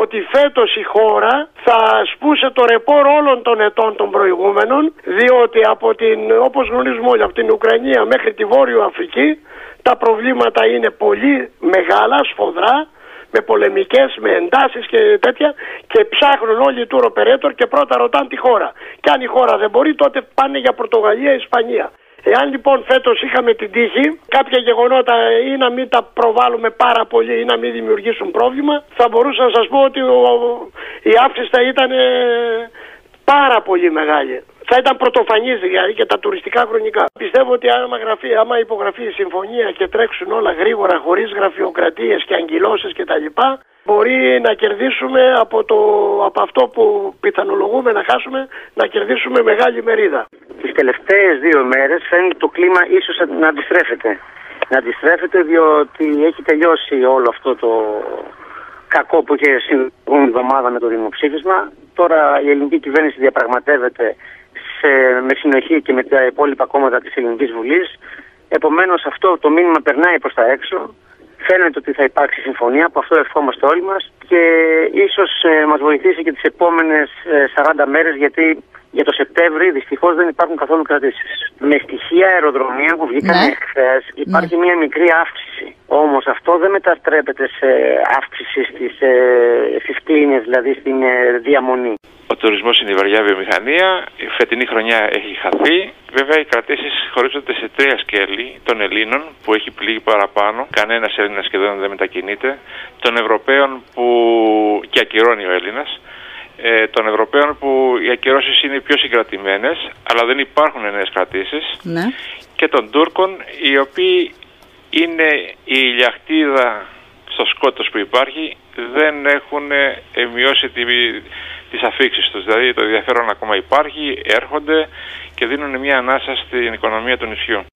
ότι φέτος η χώρα θα σπούσε το ρεπόρ όλων των ετών των προηγούμενων, διότι όπως γνωρίζουμε όλοι, από την Ουκρανία μέχρι τη Βόρειο Αφρική τα προβλήματα είναι πολύ μεγάλα, σφοδρά, με πολεμικές, με εντάσεις και τέτοια, και ψάχνουν όλοι οι tour operator και πρώτα ρωτάνε τη χώρα. Και αν η χώρα δεν μπορεί, τότε πάνε για Πορτογαλία, Ισπανία. Εάν λοιπόν φέτος είχαμε την τύχη, κάποια γεγονότα ή να μην τα προβάλλουμε πάρα πολύ ή να μην δημιουργήσουν πρόβλημα, θα μπορούσα να σας πω ότι η αύξηση θα ήταν πάρα πολύ μεγάλη. Θα ήταν πρωτοφανής δηλαδή και τα τουριστικά χρονικά. Πιστεύω ότι άμα υπογραφεί η συμφωνία και τρέξουν όλα γρήγορα, χωρίς γραφειοκρατίες και αγκυλώσεις κτλ., μπορεί να κερδίσουμε από αυτό που πιθανολογούμε να χάσουμε, να κερδίσουμε μεγάλη μερίδα. Τις τελευταίες 2 μέρες φαίνεται το κλίμα ίσως να αντιστρέφεται. Να αντιστρέφεται διότι έχει τελειώσει όλο αυτό το κακό που είχε συμβεί την εβδομάδα με το δημοψήφισμα. Τώρα η ελληνική κυβέρνηση διαπραγματεύεται με συνοχή και με τα υπόλοιπα κόμματα της Ελληνικής Βουλής. Επομένως αυτό το μήνυμα περνάει προς τα έξω. Φαίνεται ότι θα υπάρξει συμφωνία, από αυτό ευχόμαστε όλοι μας, και ίσως μας βοηθήσει και τις επόμενες 40 μέρες, γιατί για το Σεπτέμβρη δυστυχώς δεν υπάρχουν καθόλου κρατήσεις. Με στοιχεία αεροδρομίων που βγήκαν χθες υπάρχει μια μικρή αύξηση. Όμως αυτό δεν μεταστρέπεται σε αύξηση στις κλίνες, δηλαδή στην διαμονή. Ο τουρισμός είναι η βαριά βιομηχανία. Η φετινή χρονιά έχει χαθεί. Βέβαια, οι κρατήσεις χωρίζονται σε 3 σκέλη: των Ελλήνων, που έχει πληγεί παραπάνω, κανένας Έλληνας σχεδόν δεν μετακινείται; των Ευρωπαίων, που και ακυρώνει ο Έλληνας; των Ευρωπαίων, που οι ακυρώσεις είναι πιο συγκρατημένες, αλλά δεν υπάρχουν νέες κρατήσεις; και των Τούρκων, οι οποίοι είναι η ηλιακτίδα στο σκότος που υπάρχει, δεν έχουν μειώσει τις αφίξεις τους. Δηλαδή το ενδιαφέρον ακόμα υπάρχει, έρχονται και δίνουν μια ανάσα στην οικονομία του νησιού.